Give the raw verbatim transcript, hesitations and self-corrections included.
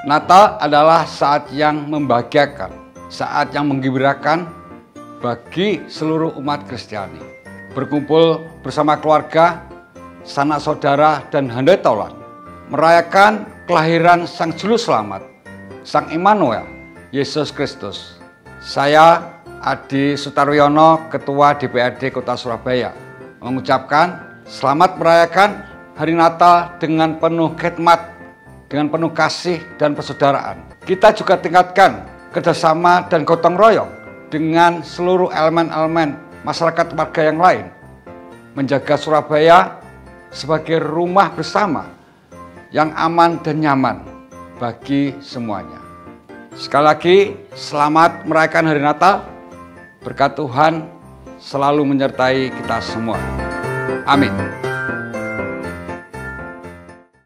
Natal adalah saat yang membahagiakan, saat yang menggembirakan bagi seluruh umat Kristiani. Berkumpul bersama keluarga, sanak saudara, dan handai taulan, merayakan kelahiran Sang Juru Selamat, Sang Immanuel, Yesus Kristus. Saya, Adi Sutaryono, Ketua D P R D Kota Surabaya, mengucapkan selamat merayakan Hari Natal dengan penuh khidmat, dengan penuh kasih dan persaudaraan. Kita juga tingkatkan kerjasama dan gotong royong dengan seluruh elemen-elemen masyarakat warga yang lain, menjaga Surabaya sebagai rumah bersama yang aman dan nyaman bagi semuanya. Sekali lagi, selamat merayakan Hari Natal. Berkat Tuhan selalu menyertai kita semua. Amin.